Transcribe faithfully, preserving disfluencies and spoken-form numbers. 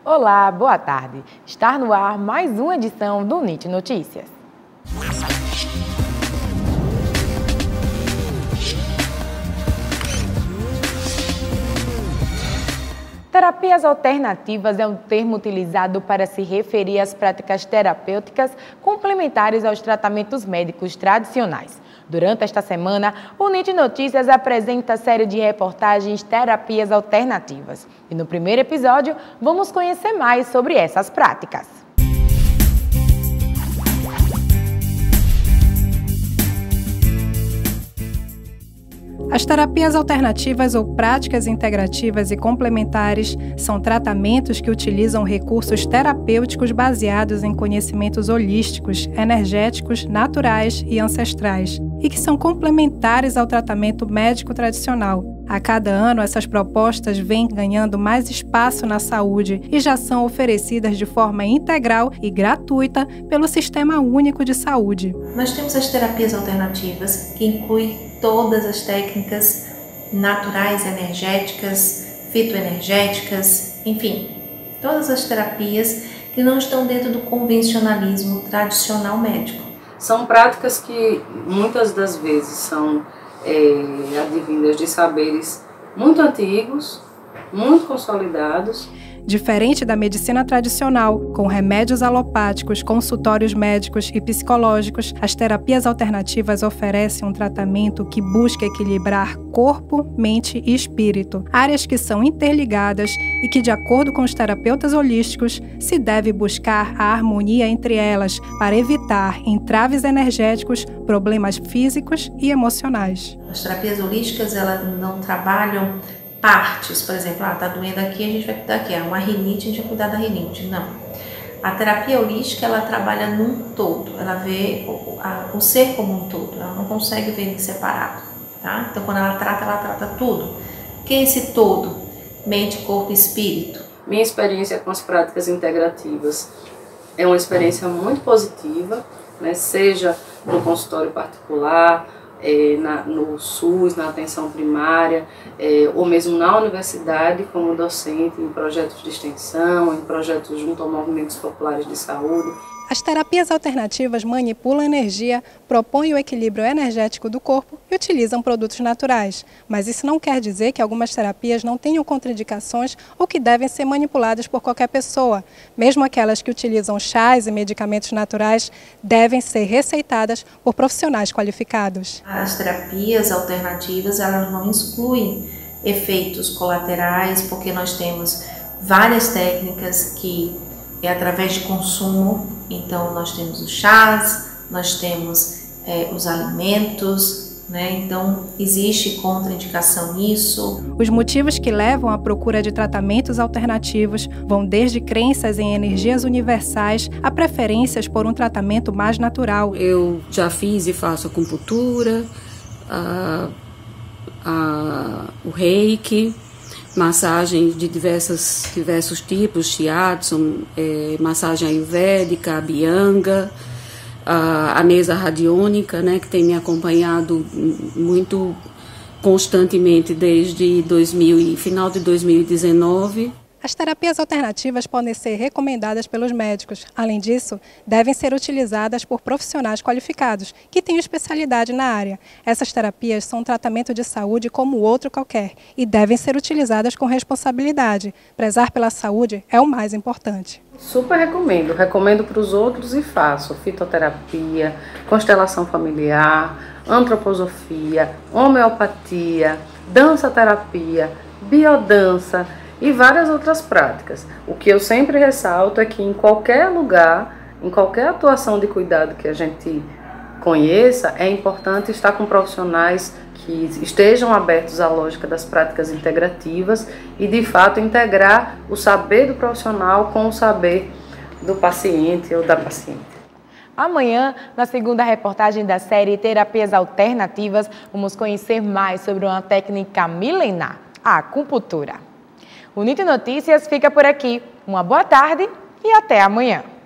Olá, boa tarde. Está no ar mais uma edição do N I T Notícias. Terapias alternativas é um termo utilizado para se referir às práticas terapêuticas complementares aos tratamentos médicos tradicionais. Durante esta semana, o N I T Notícias apresenta a série de reportagens Terapias Alternativas. E no primeiro episódio, vamos conhecer mais sobre essas práticas. As terapias alternativas ou práticas integrativas e complementares são tratamentos que utilizam recursos terapêuticos baseados em conhecimentos holísticos, energéticos, naturais e ancestrais, e que são complementares ao tratamento médico tradicional. A cada ano, essas propostas vêm ganhando mais espaço na saúde e já são oferecidas de forma integral e gratuita pelo Sistema Único de Saúde. Nós temos as terapias alternativas, que incluem todas as técnicas naturais, energéticas, fitoenergéticas, enfim, todas as terapias que não estão dentro do convencionalismo tradicional médico. São práticas que muitas das vezes são é, advindas de saberes muito antigos, muito consolidados. Diferente da medicina tradicional, com remédios alopáticos, consultórios médicos e psicológicos, as terapias alternativas oferecem um tratamento que busca equilibrar corpo, mente e espírito, áreas que são interligadas e que, de acordo com os terapeutas holísticos, se deve buscar a harmonia entre elas para evitar entraves energéticos, problemas físicos e emocionais. As terapias holísticas, elas não trabalham partes, por exemplo, ah, tá doendo aqui, a gente vai cuidar aqui, é uma rinite, a gente vai cuidar da rinite. Não. A terapia holística, ela trabalha num todo, ela vê o, a, o ser como um todo, ela não consegue ver ele separado, tá? Então, quando ela trata, ela trata tudo. O que é esse todo? Mente, corpo e espírito. Minha experiência com as práticas integrativas é uma experiência muito positiva, né? Seja no consultório particular, É, na, no SUS, na atenção primária, é, ou mesmo na universidade, como docente, em projetos de extensão, em projetos junto a movimentos populares de saúde. As terapias alternativas manipulam a energia, propõem o equilíbrio energético do corpo e utilizam produtos naturais. Mas isso não quer dizer que algumas terapias não tenham contraindicações ou que devem ser manipuladas por qualquer pessoa. Mesmo aquelas que utilizam chás e medicamentos naturais devem ser receitadas por profissionais qualificados. As terapias alternativas, elas não excluem efeitos colaterais, porque nós temos várias técnicas que é através de consumo. Então nós temos os chás, nós temos é, os alimentos, né? Então existe contraindicação nisso. Os motivos que levam à procura de tratamentos alternativos vão desde crenças em energias universais a preferências por um tratamento mais natural. Eu já fiz e faço acupuntura, a, a, o reiki, massagens de diversas, diversos tipos, shiatsu, é, massagem ayurvédica, abhyanga, a, a mesa radiônica, né, que tem me acompanhado muito constantemente desde dois mil e, final de dois mil e dezenove. As terapias alternativas podem ser recomendadas pelos médicos. Além disso, devem ser utilizadas por profissionais qualificados, que têm especialidade na área. Essas terapias são um tratamento de saúde como outro qualquer e devem ser utilizadas com responsabilidade. Prezar pela saúde é o mais importante. Super recomendo, recomendo para os outros e faço fitoterapia, constelação familiar, antroposofia, homeopatia, dança-terapia, biodança e várias outras práticas. O que eu sempre ressalto é que em qualquer lugar, em qualquer atuação de cuidado que a gente conheça, é importante estar com profissionais que estejam abertos à lógica das práticas integrativas e, de fato, integrar o saber do profissional com o saber do paciente ou da paciente. Amanhã, na segunda reportagem da série Terapias Alternativas, vamos conhecer mais sobre uma técnica milenar, a acupuntura. O N I T Notícias fica por aqui. Uma boa tarde e até amanhã.